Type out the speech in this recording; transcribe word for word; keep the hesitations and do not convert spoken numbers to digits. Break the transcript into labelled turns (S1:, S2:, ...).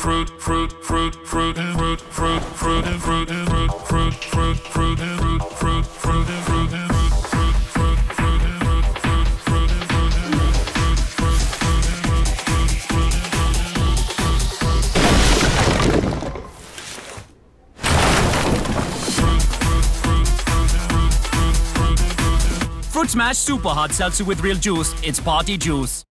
S1: fruit, fruit, fruit, fruit, fruit, fruit, fruit, fruit, fruit, fruit, fruit, fruit, fruit, fruit, fruit, fruit.
S2: Fruit Smash Super Hard Seltzer with real juice. It's party juice.